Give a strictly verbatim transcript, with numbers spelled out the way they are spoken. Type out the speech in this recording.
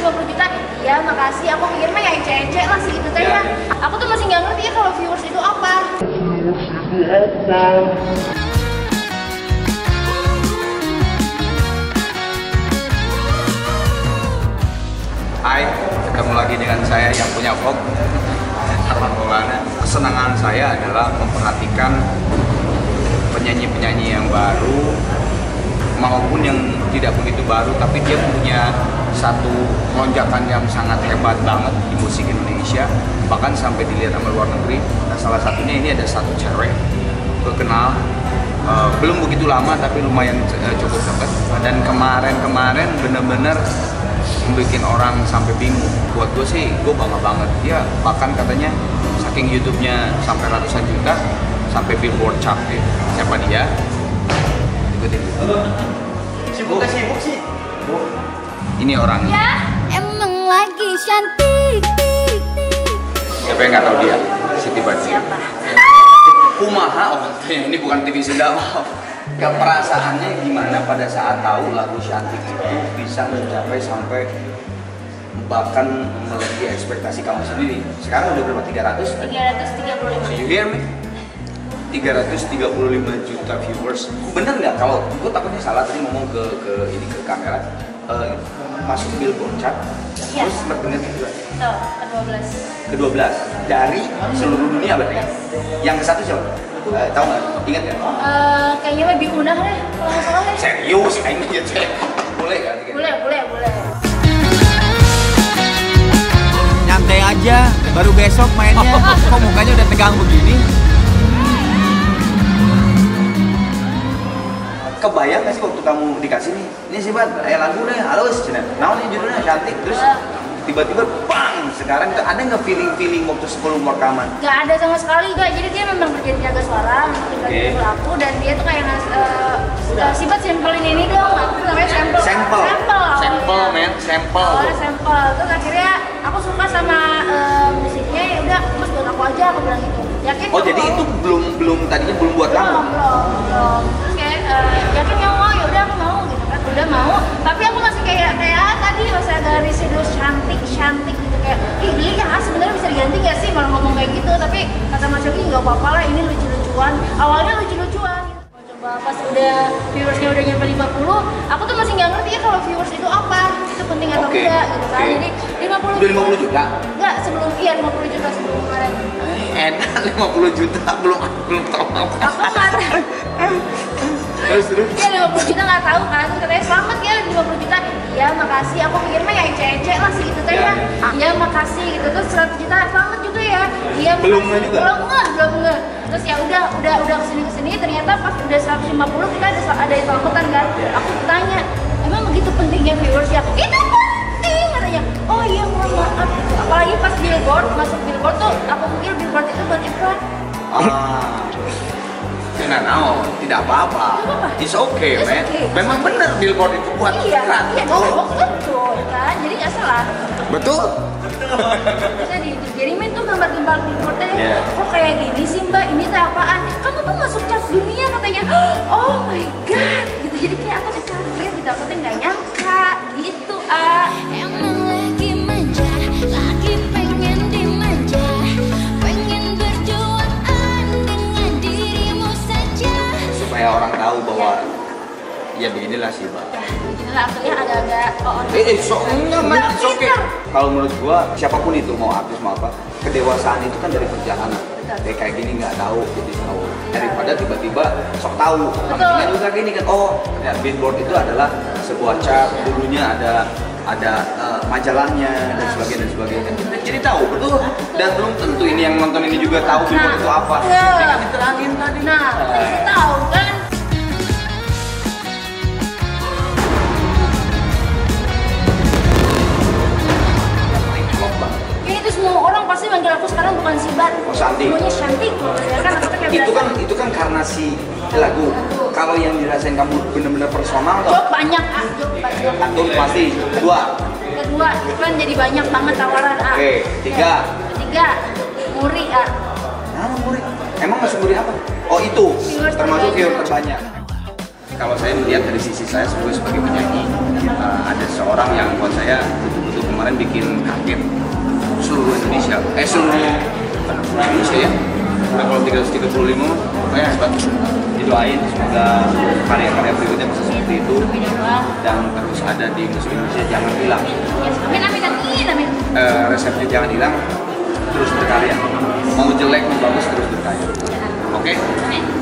lima puluh juta. Ya makasih, aku pikir mah ya ece-ece lah segitu teh ya. Aku tuh masih nggak ngerti ya kalau viewers itu apa. Viewers itu apa? Hai, ketemu lagi dengan saya yang punya vlog Arman Maulana. Kesenangan saya adalah memperhatikan penyanyi-penyanyi yang baru maupun yang tidak begitu baru, tapi dia punya satu lonjakan yang sangat hebat banget di musik Indonesia, bahkan sampai dilihat sama luar negeri. Nah, salah satunya ini ada satu cewek gue kenal, uh, belum begitu lama tapi lumayan uh, cukup dekat, dan kemarin-kemarin bener-bener membuat orang sampai bingung. Buat gue sih, gue bangga banget. Dia bahkan katanya saking YouTube-nya sampai ratusan juta, sampai Billboard chart ya. Siapa dia? Ikutin. Sibuk gak sibuk sih? Bu, ini orangnya. Ya, emang lagi cantik. Siapa yang nggak tahu dia? Siti Badriah. Siapa? Kumaha, oh ini bukan T V Sunda. Keperasaannya gimana pada saat tahu lagu Cantik itu bisa mencapai sampai bahkan melebihi ekspektasi kamu sendiri. Sekarang udah berapa? tiga ratus? tiga ratus tiga puluh lima. You hear me? tiga ratus tiga puluh lima juta viewers. Bener nggak? Kalau gue takutnya salah tadi ngomong ke ke ini ke kamera, uh, masuk Billboard chart, ya. Terus sempat dengar juga. Tuh, ke dua belas. Ke dua belas dari seluruh dunia berarti. Yang ke satu siapa? Uh, tahu nggak? Ingat nggak? Uh, kayaknya lebih mudah deh, kalau nggak salah deh. Serius? Ini ya cek. Boleh kan? Boleh, boleh, boleh. Nyantai aja, baru besok mainnya. Kok mukanya udah tegang begini? Kebayang gak sih waktu kamu dikasih nih, ini sih Bat, eh lagu deh, halus, cina. Nah ini judulnya Cantik, terus tiba-tiba bang, sekarang itu ada nggak feeling-feeling waktu sebelum rekaman? Gak ada sama sekali, gak. Jadi dia memang kerja di jaga suara, tinggal di Okay. aku, dan dia tuh kayak ngas, uh, uh, Sibat samplein ini dong, aku namanya sampel. Sampel, Sampel, sampel men, sampel. Awalnya sampel, terus akhirnya aku suka sama uh, musiknya, ya udah, terus buat aku aja, aku bilang gitu. Yakin? Oh jadi itu belum belum tadinya belum buat kamu? Belum, belum, belum. Terus kayak uh, yakin kamu mau, ya udah aku mau gitu kan, udah mau. Tapi aku masih kayak kayak ah, tadi masih ada residual cantik, cantik gitu kayak, ih beli ya sebenarnya bisa diganti nggak sih, malah ngomong kayak gitu. Tapi kata Mas Yogi nggak apa-apa lah, ini lucu-lucuan. Awalnya lucu-lucuan. Coba pas udah viewersnya udah nyampe lima puluh, aku tuh masih nggak ngerti ya kalau viewers itu apa, itu penting atau Okay. enggak gitu kan. Okay. Jadi lima puluh. Udah lima puluh juta? Enggak, sebelum iya lima puluh juta sebelum kemarin. Enak lima puluh juta belum belum tahu apa. Aku nggak tahu. Terus terus. Iya lima puluh juta nggak tahu kan, katanya selamat ya lima puluh juta. Ya makasih, aku pikir mah ya ece-ece lah segitu teh ya. Ya makasih gitu, terus seratus juta selamat juga ya. Iya Belum makasih. juga? Belum nggak, belum nggak. Terus ya udah udah udah kesini kesini ternyata pas udah seratus lima puluh kita ada ada selamatan kan. Aku tanya, emang begitu pentingnya viewers ya? Itu penting katanya. Oh iya mohon maaf. Apalagi pas Billboard, masuk Billboard tuh aku pikir Billboard itu buat iklan. Ah. Nah, no, tidak apa-apa. It's okay, It's man. okay. Memang benar Billboard itu buat Iya, iklan. iya, Betul. betul kan, jadi nggak salah. Betul. Bisa di, dikirimin tuh gambar-gambar billboardnya. Yeah. Kok kayak gini sih mbak, ini tuh apaan? Kamu tuh masuk chart dunia katanya. Oh my god, gitu. Jadi kayak aku tuh kaget gitu, aku tuh nggak nyangka gitu ah. Emang lagi manja, lagi pengen dimanja, pengen berduaan dengan dirimu saja. Supaya orang tahu bahwa ya beginilah sih, Mbak. Inilah artinya agak-agak oh, Eh, eh, so enggak, man. It's okay. Pinter. Kalau menurut gua, siapapun itu, mau artis mau apa, kedewasaan itu kan dari perjalanan. Betul. Kayak kayak gini nggak tahu, jadi tahu. Daripada tiba-tiba sok tahu. Betul. Maksudnya juga gini kan, oh, ya, Billboard itu adalah sebuah chart. Dulunya ada ada uh, majalahnya dan sebagainya dan sebagainya. Jadi, jadi tahu betul. Dan belum tentu ini yang nonton ini juga tahu Billboard itu apa. Iya. Tinggal diterangin tadi. Nah, terus tahu kan? Ya itu semua orang pasti manggil aku sekarang bukan Sibat. Oh, Santi. Semuanya Cantik. Ya kan aku tuh kayak Itu biasa. kan itu kan karena si lagu. Kalau yang dirasain kamu benar-benar personal Job loh. banyak ah, job banyak. Satu pasti, dua. Kedua, iklan jadi banyak banget tawaran ah. Oke, tiga. Ketiga, muri ah. Nah, murid. Emang masuk murid apa? Oh itu, Viewers termasuk terbanyak. viewer terbanyak. Kalau saya melihat dari sisi saya sebagai sebagai penyanyi, uh, ada seorang yang buat saya betul-betul kemarin bikin kaget seluruh Indonesia, eh seluruh Indonesia ya. Nah kalau tiga ratus tiga puluh lima, pokoknya hebat. Didoain semoga karya-karya berikutnya bisa seperti itu dan terus ada di musik Indonesia, jangan hilang. Yes, amin amin amin amin. Eh, resepnya jangan hilang, terus berkarya. Mau jelek mau bagus terus berkarya. Oke? Amin.